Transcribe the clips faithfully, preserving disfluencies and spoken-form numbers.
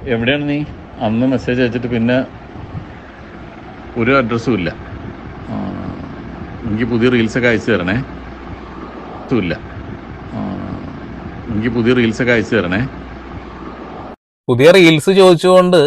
എവിടെയാണ് നീ? അന്ന് മെസ്സേജ് അയച്ചിട്ട് പിന്നെ ഒരു അഡ്രസ്സും ഇല്ല. എനിക്ക് പുതിയ റീൽസൊക്കെ അയച്ചു തരണേ. ഇല്ല എനിക്ക് പുതിയ റീൽസൊക്കെ അയച്ചു തരണേ. പുതിയ റീൽസ് ചോദിച്ചുകൊണ്ട്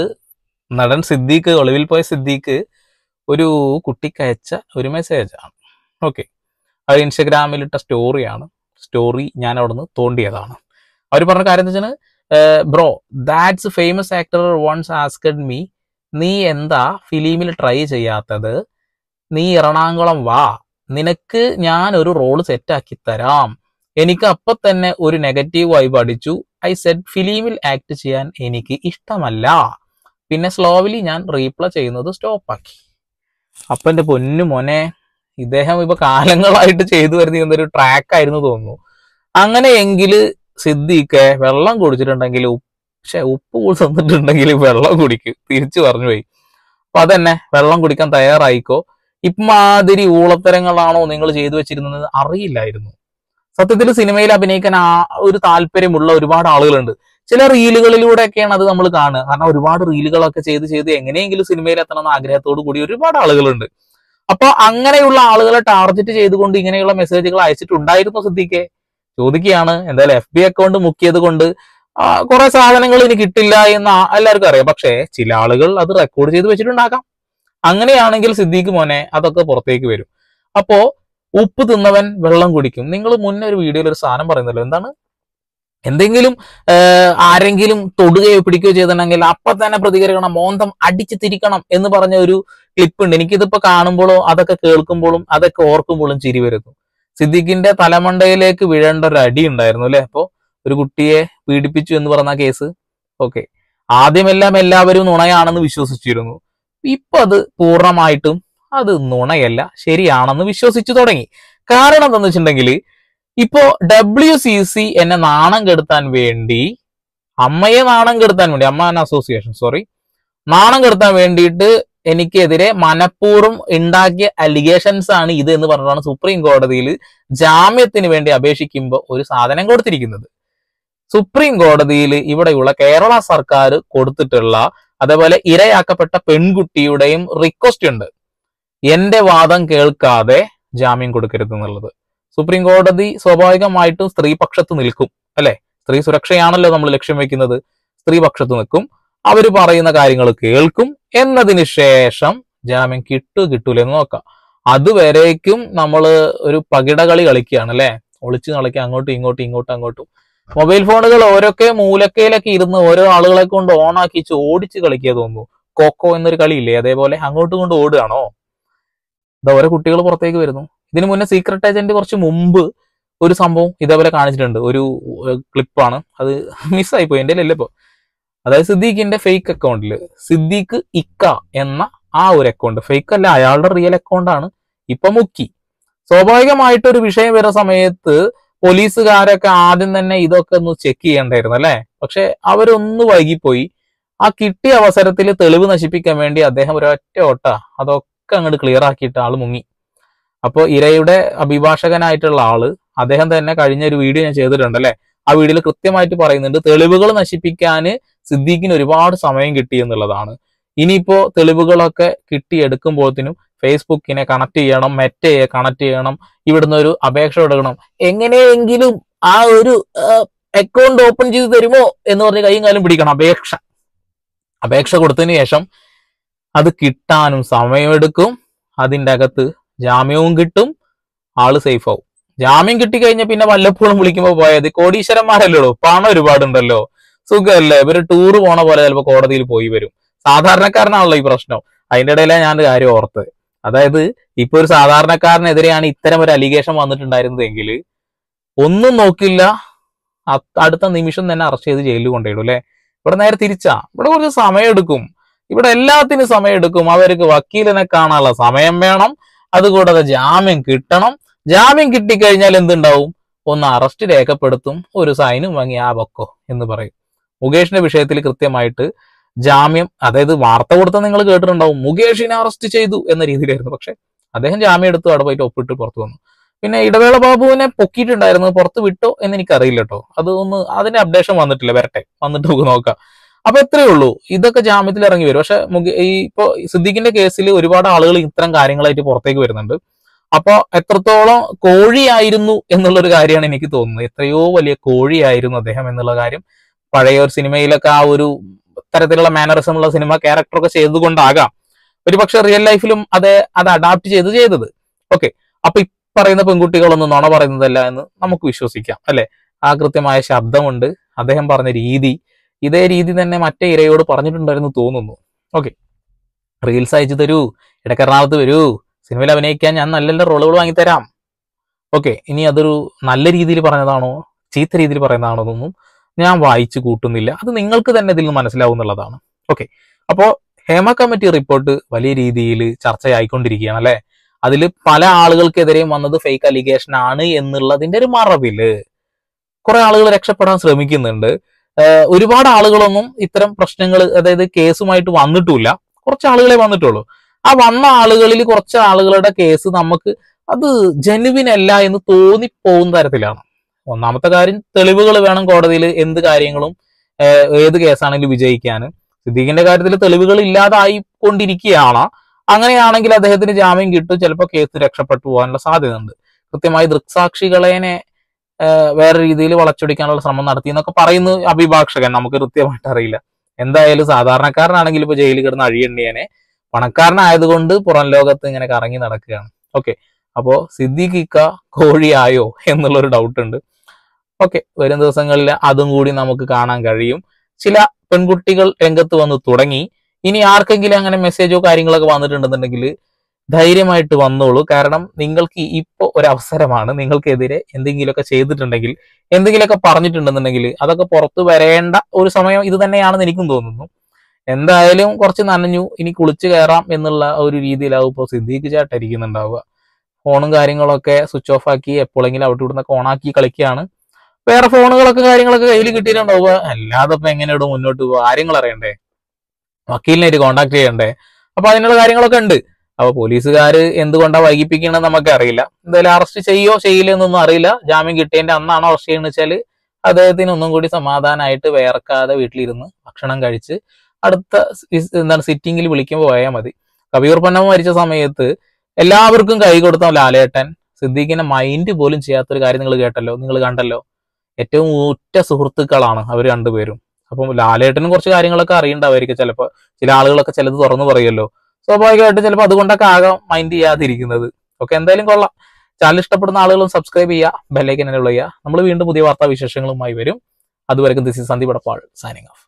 നടൻ സിദ്ദീഖ്, ഒളിവിൽ പോയ സിദ്ദീഖ് ഒരു കുട്ടിക്ക് അയച്ച ഒരു മെസ്സേജാണ്. ഓക്കെ, അത് ഇൻസ്റ്റഗ്രാമിലിട്ട സ്റ്റോറിയാണ്. സ്റ്റോറി ഞാൻ അവിടെ നിന്ന് തോണ്ടിയതാണ്. അവർ പറഞ്ഞ കാര്യം എന്താ വെച്ചാൽ, bro that's famous actor once asked me, നീ എന്താ ഫിലിമിൽ ട്രൈ ചെയ്യാത്തത്? നീ എറണാകുളം വാ, നിനക്ക് ഞാൻ ഒരു റോള് സെറ്റാക്കി തരാം. എനിക്ക് അപ്പൊ തന്നെ ഒരു നെഗറ്റീവ് വൈബ് അടിച്ചു. ഐ സെഡ് ഫിലിമിൽ ആക്ട് ചെയ്യാൻ എനിക്ക് ഇഷ്ടമല്ല. പിന്നെ സ്ലോവിലി ഞാൻ റീപ്ലൈ ചെയ്യുന്നത് സ്റ്റോപ്പാക്കി. അപ്പൊ എന്റെ പൊന്നു മോനെ, ഇദ്ദേഹം ഇപ്പൊ കാലങ്ങളായിട്ട് ചെയ്തു വരുന്ന ഒരു ട്രാക്ക് ആയിരുന്നു തോന്നുന്നു. അങ്ങനെയെങ്കിൽ സിദ്ദീഖ് വെള്ളം കുടിച്ചിട്ടുണ്ടെങ്കിൽ, പക്ഷെ ഉപ്പ് കൂടി തന്നിട്ടുണ്ടെങ്കിൽ വെള്ളം കുടിക്കും, തിരിച്ചു പറഞ്ഞു പോയി. അപ്പൊ അതന്നെ, വെള്ളം കുടിക്കാൻ തയ്യാറായിക്കോ. ഇമാതിരി ഊളത്തരങ്ങളാണോ നിങ്ങൾ ചെയ്തു വെച്ചിരുന്നത് അറിയില്ലായിരുന്നു. സത്യത്തിൽ സിനിമയിൽ അഭിനയിക്കാൻ ആ ഒരു താല്പര്യമുള്ള ഒരുപാട് ആളുകളുണ്ട്. ചില റീലുകളിലൂടെയൊക്കെയാണ് അത് നമ്മൾ കാണുക. കാരണം ഒരുപാട് റീലുകളൊക്കെ ചെയ്ത് ചെയ്ത് എങ്ങനെയെങ്കിലും സിനിമയിൽ എത്തണം എന്ന ആഗ്രഹത്തോടു കൂടി ഒരുപാട് ആളുകളുണ്ട്. അപ്പൊ അങ്ങനെയുള്ള ആളുകളെ ടാർഗറ്റ് ചെയ്തുകൊണ്ട് ഇങ്ങനെയുള്ള മെസ്സേജുകൾ അയച്ചിട്ടുണ്ടായിരുന്നു സിദ്ദീഖെ? ചോദിക്കുകയാണ്. എന്തായാലും എഫ് ബി അക്കൗണ്ട് മുക്കിയത് കൊണ്ട് കുറെ സാധനങ്ങൾ ഇനി കിട്ടില്ല എന്ന് എല്ലാവർക്കും അറിയാം. പക്ഷെ ചില ആളുകൾ അത് റെക്കോർഡ് ചെയ്ത് വെച്ചിട്ടുണ്ടാക്കാം. അങ്ങനെയാണെങ്കിൽ സിദ്ദീഖ് മോനെ അതൊക്കെ പുറത്തേക്ക് വരും. അപ്പോ ഉപ്പ് തിന്നവൻ വെള്ളം കുടിക്കും. നിങ്ങൾ മുന്നേ ഒരു വീഡിയോയിൽ ഒരു സാധനം പറയുന്നല്ലോ, എന്താണ്, എന്തെങ്കിലും ആരെങ്കിലും തൊടുകയോ പിടിക്കുകയോ ചെയ്തിട്ടുണ്ടെങ്കിൽ അപ്പൊ തന്നെ പ്രതികരിക്കണം, മോന്തം അടിച്ചു തിരിക്കണം എന്ന് പറഞ്ഞ ഒരു ക്ലിപ്പ് ഉണ്ട്. എനിക്കിതിപ്പോ കാണുമ്പോഴോ അതൊക്കെ കേൾക്കുമ്പോഴും അതൊക്കെ ഓർക്കുമ്പോഴും ചിരി വരുന്നു. സിദ്ദീഖിന്റെ തലമണ്ടയിലേക്ക് വീഴേണ്ട ഒരു അടി ഉണ്ടായിരുന്നു അല്ലെ? അപ്പോ ഒരു കുട്ടിയെ പീഡിപ്പിച്ചു എന്ന് പറഞ്ഞ കേസ്. ഓക്കെ, ആദ്യമെല്ലാം എല്ലാവരും നുണയാണെന്ന് വിശ്വസിച്ചിരുന്നു. ഇപ്പൊ അത് പൂർണ്ണമായിട്ടും അത് നുണയല്ല, ശരിയാണെന്ന് വിശ്വസിച്ചു തുടങ്ങി. കാരണം എന്താന്ന് വെച്ചിട്ടുണ്ടെങ്കിൽ, ഇപ്പോ ഡബ്ല്യു സി സി എന്നെ നാണം കെടുത്താൻ വേണ്ടി, അമ്മയെ നാണം കെടുത്താൻ വേണ്ടി, അമ്മ അസോസിയേഷൻ സോറി നാണം കെടുത്താൻ വേണ്ടിയിട്ട് എനിക്കെതിരെ മനഃപൂർവ്വം ഉണ്ടാക്കിയ അലിഗേഷൻസ് ആണ് ഇത് എന്ന് പറഞ്ഞിട്ടാണ് സുപ്രീം കോടതിയിൽ ജാമ്യത്തിന് വേണ്ടി അപേക്ഷിക്കുമ്പോൾ ഒരു സാധനം കൊടുത്തിരിക്കുന്നത്. സുപ്രീം കോടതിയിൽ ഇവിടെയുള്ള കേരള സർക്കാർ കൊടുത്തിട്ടുള്ള, അതേപോലെ ഇരയാക്കപ്പെട്ട പെൺകുട്ടിയുടെയും റിക്വസ്റ്റ് ഉണ്ട്. എന്റെ വാദം കേൾക്കാതെ ജാമ്യം കൊടുക്കരുത് എന്നുള്ളത്. സുപ്രീം കോടതി സ്വാഭാവികമായിട്ടും സ്ത്രീപക്ഷത്ത് നിൽക്കും അല്ലെ? സ്ത്രീ സുരക്ഷയാണല്ലോ നമ്മൾ ലക്ഷ്യം വെക്കുന്നത്. സ്ത്രീപക്ഷത്ത് നിൽക്കും, അവര് പറയുന്ന കാര്യങ്ങൾ കേൾക്കും. എന്നതിന് ശേഷം ജാമ്യം കിട്ടു കിട്ടൂല എന്ന് നോക്കാം. അതുവരേക്കും നമ്മള് ഒരു പകിടകളി കളിക്കുകയാണ് അല്ലെ? ഒളിച്ചു കളിക്കുക, അങ്ങോട്ടും ഇങ്ങോട്ടും ഇങ്ങോട്ടും അങ്ങോട്ടും. മൊബൈൽ ഫോണുകൾ ഓരോക്കെ മൂലക്കയിലൊക്കെ ഇരുന്ന് ഓരോ ആളുകളെ കൊണ്ട് ഓണാക്കി ഓടിച്ച് കളിക്കുക തോന്നുന്നു. കോക്കോ എന്നൊരു കളിയില്ലേ, അതേപോലെ അങ്ങോട്ടും കൊണ്ട് ഓടുകയാണോ? ഇത് ഓരോ കുട്ടികൾ പുറത്തേക്ക് വരുന്നു. ഇതിനു മുന്നേ സീക്രട്ട് ഏജന്റ് കുറച്ച് മുമ്പ് ഒരു സംഭവം ഇതേപോലെ കാണിച്ചിട്ടുണ്ട്. ഒരു ക്ലിപ്പാണ്, അത് മിസ്സായി പോയി എൻ്റെ അല്ലേ ഇപ്പൊ. അതായത് സിദ്ദീഖിന്റെ ഫേക്ക് അക്കൗണ്ടിൽ സിദ്ദീഖ് ഇക്ക എന്ന ആ ഒരു അക്കൗണ്ട്, ഫേക്ക് അല്ല, അയാളുടെ റിയൽ അക്കൗണ്ടാണ്, ഇപ്പൊ മുക്കി. സ്വാഭാവികമായിട്ട് ഒരു വിഷയം വരുന്ന സമയത്ത് പോലീസുകാരൊക്കെ ആദ്യം തന്നെ ഇതൊക്കെ ഒന്ന് ചെക്ക് ചെയ്യണ്ടായിരുന്നു അല്ലെ? പക്ഷെ അവരൊന്ന് വൈകിപ്പോയി. ആ കിട്ടിയ അവസരത്തിൽ തെളിവ് നശിപ്പിക്കാൻ വേണ്ടി അദ്ദേഹം ഒരൊറ്റ ഓട്ട അതൊക്കെ അങ്ങോട്ട് ക്ലിയർ ആക്കിയിട്ട് ആള് മുങ്ങി. അപ്പോൾ ഇരയുടെ അഭിഭാഷകനായിട്ടുള്ള ആള് അദ്ദേഹം തന്നെ കഴിഞ്ഞ ഒരു വീഡിയോ ഞാൻ ചെയ്തിട്ടുണ്ട് അല്ലെ? ആ വീഡിയോയിൽ കൃത്യമായിട്ട് പറയുന്നുണ്ട്, തെളിവുകൾ നശിപ്പിക്കാന് സിദ്ദീഖിന് ഒരുപാട് സമയം കിട്ടി എന്നുള്ളതാണ്. ഇനിയിപ്പോ തെളിവുകളൊക്കെ കിട്ടിയെടുക്കുമ്പോഴത്തേനും ഫേസ്ബുക്കിനെ കണക്ട് ചെയ്യണം, മെറ്റയെ കണക്ട് ചെയ്യണം, ഇവിടുന്ന് ഒരു അപേക്ഷ കൊടുക്കണം, എങ്ങനെയെങ്കിലും ആ ഒരു അക്കൗണ്ട് ഓപ്പൺ ചെയ്ത് തരുമോ എന്ന് പറഞ്ഞ് കൈയും കാലും പിടിക്കണം. അപേക്ഷ അപേക്ഷ കൊടുത്തതിന് ശേഷം അത് കിട്ടാനും സമയമെടുക്കും. അതിൻ്റെ അകത്ത് ജാമ്യവും കിട്ടും, ആള് സേഫ് ആവും. ജാമ്യം കിട്ടിക്കഴിഞ്ഞാൽ പിന്നെ വല്ലപ്പോഴും വിളിക്കുമ്പോൾ പോയത് കോടീശ്വരന്മാരല്ലോ, പണം ഒരുപാടുണ്ടല്ലോ, സുഖമല്ലേ, ഇവര് ടൂറ് പോണ പോലെ ചിലപ്പോൾ കോടതിയിൽ പോയി വരും. സാധാരണക്കാരനാണല്ലോ ഈ പ്രശ്നം. അതിന്റെ ഇടയിലാണ് ഞാൻ കാര്യം ഓർത്തത്. അതായത് ഇപ്പൊ ഒരു സാധാരണക്കാരനെതിരെയാണ് ഇത്തരം ഒരു അലിഗേഷൻ വന്നിട്ടുണ്ടായിരുന്നതെങ്കിൽ ഒന്നും നോക്കില്ല, അടുത്ത നിമിഷം തന്നെ അറസ്റ്റ് ചെയ്ത് ജയിലിൽ കൊണ്ടുപോയിടും അല്ലെ? ഇവിടെ നേരെ തിരിച്ചാ, ഇവിടെ കുറച്ച് സമയം എടുക്കും. ഇവിടെ എല്ലാത്തിനും സമയം എടുക്കും. അവർക്ക് വക്കീലിനെ കാണാനുള്ള സമയം വേണം, അതുകൂടാതെ ജാമ്യം കിട്ടണം. ജാമ്യം കിട്ടിക്കഴിഞ്ഞാൽ എന്തുണ്ടാവും? ഒന്ന് അറസ്റ്റ് രേഖപ്പെടുത്തും, ഒരു സൈനും വാങ്ങി ആ ബക്കോ എന്ന് പറയും. മുകേഷിന്റെ വിഷയത്തിൽ കൃത്യമായിട്ട് ജാമ്യം, അതായത് വാർത്ത കൊടുത്ത നിങ്ങൾ കേട്ടിട്ടുണ്ടാവും, മുകേഷിനെ അറസ്റ്റ് ചെയ്തു എന്ന രീതിയിലായിരുന്നു. പക്ഷെ അദ്ദേഹം ജാമ്യം എടുത്തു, അവിടെ പോയിട്ട് ഒപ്പിട്ട് പുറത്തു വന്നു. പിന്നെ ഇടവേള ബാബുവിനെ പൊക്കിയിട്ടുണ്ടായിരുന്നു, പുറത്ത് വിട്ടോ എന്ന് എനിക്കറിയില്ല കേട്ടോ. അത് ഒന്ന് അതിന്റെ അപ്ഡേഷൻ വന്നിട്ടില്ല, വരട്ടെ, വന്നിട്ട് നമുക്ക് നോക്കാം. അപ്പൊ എത്രയേ ഉള്ളൂ, ഇതൊക്കെ ജാമ്യത്തിൽ ഇറങ്ങി വരും. പക്ഷെ ഈ ഇപ്പൊ സിദ്ദീഖിന്റെ കേസിൽ ഒരുപാട് ആളുകൾ ഇത്തരം കാര്യങ്ങളായിട്ട് പുറത്തേക്ക് വരുന്നുണ്ട്. അപ്പൊ എത്രത്തോളം കോഴിയായിരുന്നു എന്നുള്ളൊരു കാര്യമാണ് എനിക്ക് തോന്നുന്നത്. എത്രയോ വലിയ കോഴിയായിരുന്നു അദ്ദേഹം എന്നുള്ള കാര്യം പഴയ ഒരു സിനിമയിലൊക്കെ ആ ഒരു തരത്തിലുള്ള മാനറിസം ഉള്ള സിനിമ ക്യാരക്ടറൊക്കെ ചെയ്തുകൊണ്ടാകാം ഒരു പക്ഷെ റിയൽ ലൈഫിലും അത് അത് അഡാപ്റ്റ് ചെയ്ത് ചെയ്തത്. ഓക്കെ, അപ്പൊ ഈ പറയുന്ന പെൺകുട്ടികളൊന്നും നുണ പറയുന്നതല്ല എന്ന് നമുക്ക് വിശ്വസിക്കാം അല്ലെ. ആ കൃത്യമായ ശബ്ദമുണ്ട്, അദ്ദേഹം പറഞ്ഞ രീതി, ഇതേ രീതി തന്നെ മറ്റേ ഇരയോട് പറഞ്ഞിട്ടുണ്ടായിരുന്നു തോന്നുന്നു. ഓക്കെ, റീൽസ് അയച്ചു തരൂ, ഇടയ്ക്ക് എറണാകുളത്ത് വരൂ, സിനിമയിൽ അഭിനയിക്കാൻ ഞാൻ നല്ല നല്ല റോളുകൾ വാങ്ങിത്തരാം. ഓക്കെ, ഇനി അതൊരു നല്ല രീതിയിൽ പറഞ്ഞതാണോ ചീത്ത രീതിയിൽ പറയുന്നതാണോ എന്നൊന്നും ഞാൻ വായിച്ചു കൂട്ടുന്നില്ല. അത് നിങ്ങൾക്ക് തന്നെ ഇതിൽ നിന്ന് മനസ്സിലാവുന്നുള്ളതാണ്. ഓക്കെ, അപ്പോ ഹേമ കമ്മിറ്റി റിപ്പോർട്ട് വലിയ രീതിയിൽ ചർച്ചയായിക്കൊണ്ടിരിക്കുകയാണ് അല്ലെ. അതിൽ പല ആളുകൾക്കെതിരെയും വന്നത് ഫേക്ക് അലിഗേഷൻ ആണ് എന്നുള്ളതിന്റെ ഒരു മറവില് കുറെ ആളുകൾ രക്ഷപ്പെടാൻ ശ്രമിക്കുന്നുണ്ട്. ഒരുപാട് ആളുകളൊന്നും ഇത്തരം പ്രശ്നങ്ങൾ അതായത് കേസുമായിട്ട് വന്നിട്ടില്ല, കുറച്ച് ആളുകളെ വന്നിട്ടുള്ളൂ. ആ വന്ന ആളുകളിൽ കുറച്ച് ആളുകളുടെ കേസ് നമുക്ക് അത് ജെനുവിൻ അല്ല എന്ന് തോന്നിപ്പോകുന്ന തരത്തിലാണ്. ഒന്നാമത്തെ കാര്യം, തെളിവുകൾ വേണം കോടതിയിൽ എന്ത് കാര്യങ്ങളും ഏത് കേസാണെങ്കിലും വിജയിക്കാൻ. സിദ്ദീഖിന്റെ കാര്യത്തിൽ തെളിവുകൾ ഇല്ലാതായി കൊണ്ടിരിക്കുകയാണ്. അങ്ങനെയാണെങ്കിൽ അദ്ദേഹത്തിന് ജാമ്യം കിട്ടും, ചിലപ്പോൾ കേസ് രക്ഷപ്പെട്ടു പോകാനുള്ള സാധ്യതയുണ്ട്. കൃത്യമായി ദൃക്സാക്ഷികളെ വേറെ രീതിയിൽ വളച്ചൊടിക്കാനുള്ള ശ്രമം നടത്തി എന്നൊക്കെ പറയുന്നു അഭിഭാഷകൻ. നമുക്ക് കൃത്യമായിട്ട് അറിയില്ല. എന്തായാലും സാധാരണക്കാരനാണെങ്കിൽ ഇപ്പൊ ജയിലിൽ കിടന്ന് അഴിയണ്ടിയനെ, പണക്കാരനായതുകൊണ്ട് പുറം ലോകത്ത് ഇങ്ങനെ കറങ്ങി നടക്കുകയാണ്. ഓക്കെ, അപ്പോ സിദ്ദീഖ് ഇക്ക കോഴിയായോ എന്നുള്ളൊരു ഡൗട്ട് ഉണ്ട്. ഓക്കെ, വരും ദിവസങ്ങളിൽ അതും കൂടി നമുക്ക് കാണാൻ കഴിയും. ചില പെൺകുട്ടികൾ രംഗത്ത് വന്ന് തുടങ്ങി. ഇനി ആർക്കെങ്കിലും അങ്ങനെ മെസ്സേജോ കാര്യങ്ങളൊക്കെ വന്നിട്ടുണ്ടെന്നുണ്ടെങ്കിൽ ധൈര്യമായിട്ട് വന്നോളൂ. കാരണം നിങ്ങൾക്ക് ഇപ്പൊ ഒരവസരമാണ്. നിങ്ങൾക്കെതിരെ എന്തെങ്കിലുമൊക്കെ ചെയ്തിട്ടുണ്ടെങ്കിൽ, എന്തെങ്കിലുമൊക്കെ പറഞ്ഞിട്ടുണ്ടെന്നുണ്ടെങ്കിൽ അതൊക്കെ പുറത്തു വരേണ്ട ഒരു സമയം ഇത് തന്നെയാണെന്ന് എനിക്കും തോന്നുന്നു. എന്തായാലും കുറച്ച് നനഞ്ഞു, ഇനി കുളിച്ചു കയറാം എന്നുള്ള ഒരു രീതിയിലാവും ഇപ്പോൾ സിദ്ദീഖ് ചേട്ടൻ ഇരിക്കുന്നുണ്ടാവുക. ഫോണും കാര്യങ്ങളൊക്കെ സ്വിച്ച് ഓഫ് ആക്കി എപ്പോഴെങ്കിലും അവിടെ ഇവിടുന്നൊക്കെ ഓണാക്കി കളിക്കുകയാണ്. വേറെ ഫോണുകളൊക്കെ കാര്യങ്ങളൊക്കെ കയ്യിൽ കിട്ടിയിട്ടുണ്ടാവുക. അല്ലാതെ ഇപ്പൊ എങ്ങനെ ഇവിടെ മുന്നോട്ട് പോകുക, കാര്യങ്ങൾ അറിയണ്ടേ, വക്കീലിനായിട്ട് കോണ്ടാക്ട് ചെയ്യണ്ടേ. അപ്പൊ അതിനുള്ള കാര്യങ്ങളൊക്കെ ഉണ്ട്. അപ്പൊ പോലീസുകാര് എന്തുകൊണ്ടാണ് വൈകിപ്പിക്കണമെന്ന് നമുക്ക് അറിയില്ല. എന്തായാലും അറസ്റ്റ് ചെയ്യോ ചെയ്യില്ല എന്നൊന്നും അറിയില്ല. ജാമ്യം കിട്ടിയതിന്റെ അന്നാണോ അറസ്റ്റ് ചെയ്യുന്നത് വെച്ചാൽ അദ്ദേഹത്തിന് ഒന്നും കൂടി സമാധാനമായിട്ട് വേർക്കാതെ വീട്ടിലിരുന്ന് ഭക്ഷണം കഴിച്ച് അടുത്ത എന്താണ് സിറ്റിങ്ങിൽ വിളിക്കുമ്പോൾ പോയാൽ മതി. കവിയൂർ പൊന്നമ്മ മരിച്ച സമയത്ത് എല്ലാവർക്കും കൈ കൊടുത്ത ലാലേട്ടൻ സിദ്ദീഖിനെ മൈൻഡ് പോലും ചെയ്യാത്തൊരു കാര്യം നിങ്ങൾ കേട്ടല്ലോ, നിങ്ങൾ കണ്ടല്ലോ. ഏറ്റവും ഉറ്റ സുഹൃത്തുക്കളാണ് അവർ രണ്ടുപേരും. അപ്പം ലാലേട്ടനും കുറച്ച് കാര്യങ്ങളൊക്കെ അറിയണ്ടാവായിരിക്കും. ചിലപ്പോൾ ചില ആളുകളൊക്കെ ചിലത് തുറന്നു പറയുമല്ലോ, സ്വാഭാവികമായിട്ട് ചിലപ്പോൾ അതുകൊണ്ടൊക്കെ ആകാം മൈൻഡ് ചെയ്യാതിരിക്കുന്നത്. ഓക്കെ, എന്തായാലും കൊള്ളാം. ചാനൽ ഇഷ്ടപ്പെടുന്ന ആളുകളും സബ്സ്ക്രൈബ് ചെയ്യുക, ബെല്ലൈക്കൻ എന്നെ ചെയ്യുക. നമ്മൾ വീണ്ടും പുതിയ വാർത്താ വിശേഷങ്ങളുമായി വരും. അതുവരെക്കും this is Sandeep Edappal signing of.